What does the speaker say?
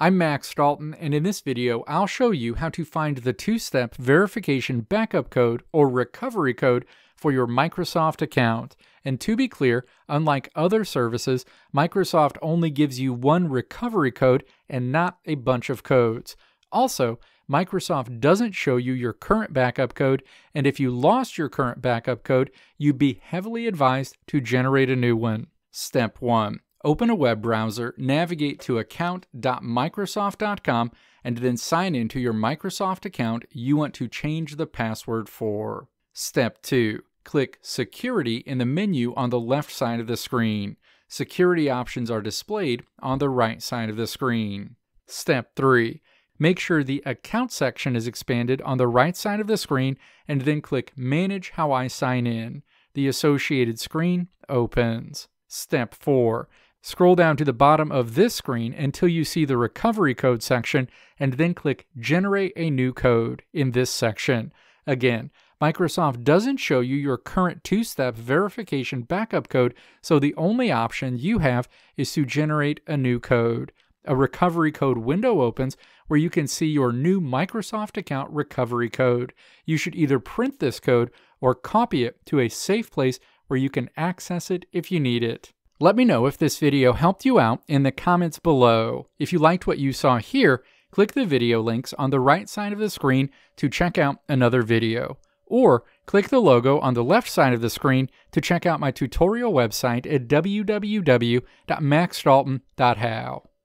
I'm Max Dalton, and in this video, I'll show you how to find the two-step verification backup code or recovery code for your Microsoft account. And to be clear, unlike other services, Microsoft only gives you one recovery code and not a bunch of codes. Also, Microsoft doesn't show you your current backup code, and if you lost your current backup code, you'd be heavily advised to generate a new one. Step 1. Open a web browser, navigate to account.microsoft.com, and then sign into your Microsoft account you want to change the password for. Step 2. Click Security in the menu on the left side of the screen. Security options are displayed on the right side of the screen. Step 3. Make sure the Account section is expanded on the right side of the screen, and then click Manage How I Sign In. The associated screen opens. Step 4. Scroll down to the bottom of this screen until you see the Recovery Code section, and then click Generate a New Code in this section. Again, Microsoft doesn't show you your current two-step verification backup code, so the only option you have is to generate a new code. A recovery code window opens where you can see your new Microsoft account recovery code. You should either print this code or copy it to a safe place where you can access it if you need it. Let me know if this video helped you out in the comments below. If you liked what you saw here, click the video links on the right side of the screen to check out another video. Or click the logo on the left side of the screen to check out my tutorial website at www.maxdalton.how.